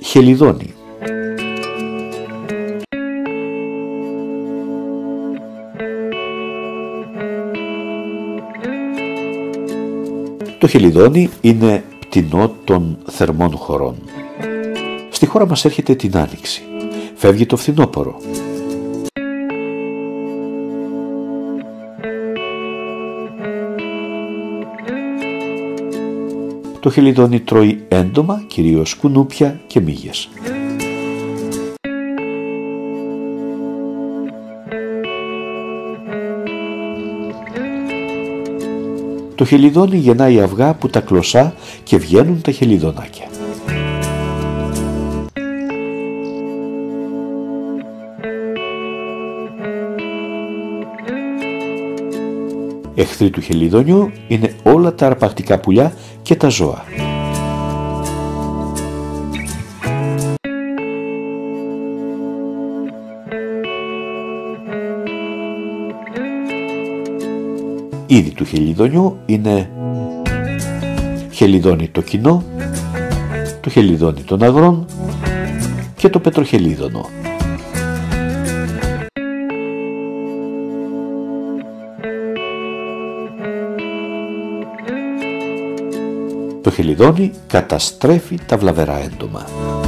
Χελιδόνι. Το χελιδόνι είναι πτηνό των θερμών χωρών. Στη χώρα μας έρχεται την Άνοιξη. Φεύγει το φθινόπωρο. Το χελιδόνι τρώει έντομα, κυρίως κουνούπια και μύγες. Το χελιδόνι γεννάει αυγά που τα κλωσά και βγαίνουν τα χελιδονάκια. Εχθροί του χελιδονιού είναι όλα τα αρπακτικά πουλιά και τα ζώα. Είδη του χελιδονιού είναι χελιδόνι το κοινό, το χελιδόνι των αγρών και το πετροχελίδονο. Το χελιδόνι καταστρέφει τα βλαβερά έντομα.